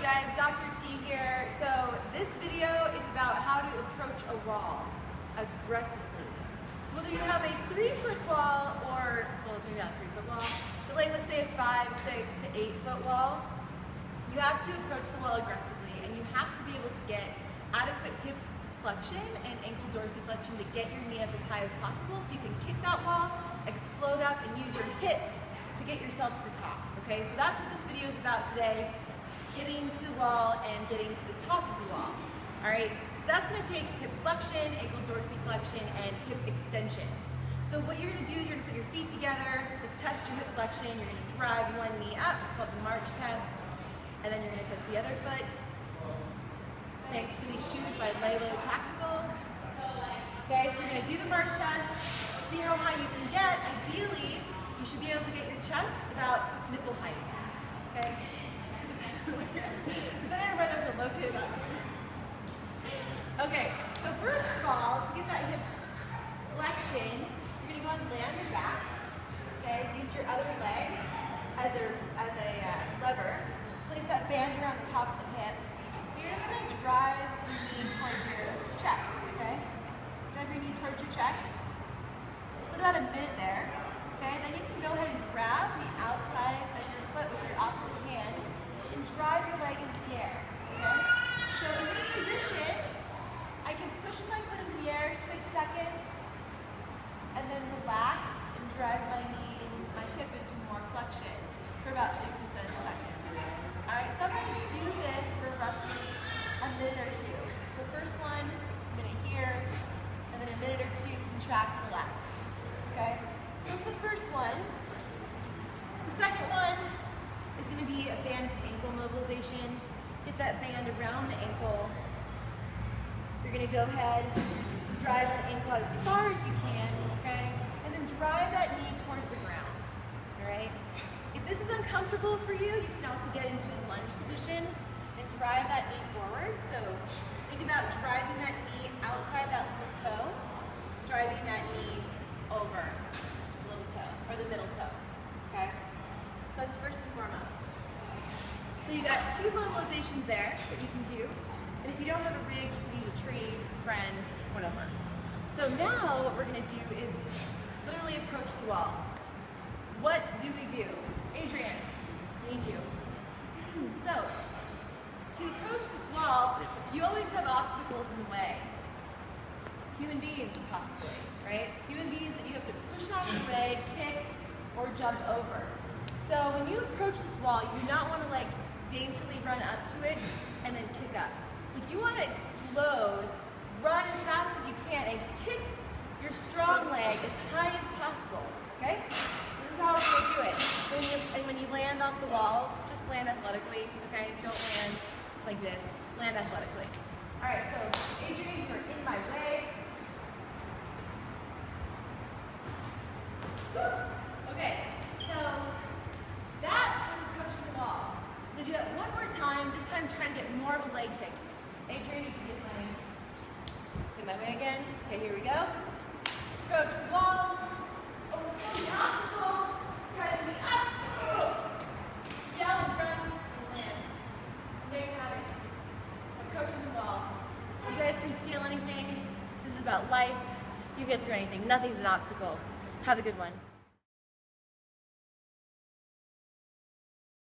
guys, Dr. T here. So this video is about how to approach a wall aggressively. So whether you have a 3-foot wall or, well, maybe not a 3-foot wall, but like let's say a 5, 6 to 8-foot wall, you have to approach the wall aggressively, and you have to be able to get adequate hip flexion and ankle dorsiflexion to get your knee up as high as possible so you can kick that wall, explode up, and use your hips to get yourself to the top. Okay, so that's what this video is about today. Getting to the wall and getting to the top of the wall. Alright, so that's going to take hip flexion, ankle dorsiflexion, and hip extension. So what you're going to do is you're going to put your feet together, let's test your hip flexion, you're going to drive one knee up, it's called the march test, and then you're going to test the other foot. Thanks to these shoes by Lilo Tactical. Okay, so you're going to do the march test, see how high you can get. Ideally, you should be able to get your chest about nipple height. Okay? Depending on where those are located. Okay, so first of all, to get that hip flexion, you're going to go ahead and lay on your back. Okay, use your other leg as a lever. Place that band around the top of the hip. You're just going to drive your knee towards your chest. Okay, drive your knee towards your chest. So about a minute there. Okay, then you can go ahead and grab the outside of your foot with your opposite hand and drive your leg into the air. Okay? So in this position, I can push my foot into the air 6 seconds and then relax and drive my knee and my hip into more flexion for about 6 to 7 seconds. Alright, so I'm going to do this for roughly a minute or two. So first one, a minute here, and then a minute or two, contract, relax. Okay? That's the first one. The second one is going to be a banded ankle mobilization. Get that band around the ankle. You're going to go ahead, drive that ankle as far as you can, okay? And then drive that knee towards the ground, all right? If this is uncomfortable for you, you can also get into a lunge position and drive that knee forward. So think about driving that knee outside that little toe, driving that knee over the little toe, or the middle toe, okay? So that's first and foremost. So you've got 2 mobilizations there that you can do. And if you don't have a rig, you can use a tree, a friend, whatever. So now what we're going to do is literally approach the wall. What do we do? Adrian, I need you. So, to approach this wall, you always have obstacles in the way. Human beings, possibly, right? Human beings that you have to push out of the way, kick, or jump over. So when you approach this wall, you do not want to like daintily run up to it and then kick up. Like you want to explode, run as fast as you can, and kick your strong leg as high as possible. Okay? This is how we're going to do it. When you land off the wall, just land athletically. Okay? Don't land like this. Land athletically. All right. So Adrian, you're in my way. Okay, so that was approaching the wall. I'm going to do that one more time, this time trying to get more of a leg kick. Adrian, you can get my way again. Okay, here we go. Approach the wall, overcome the obstacle, drive me up, yell and grunt, and land. And there you have it. Approaching the wall. You guys can scale anything. This is about life. You get through anything. Nothing's an obstacle. Have a good one.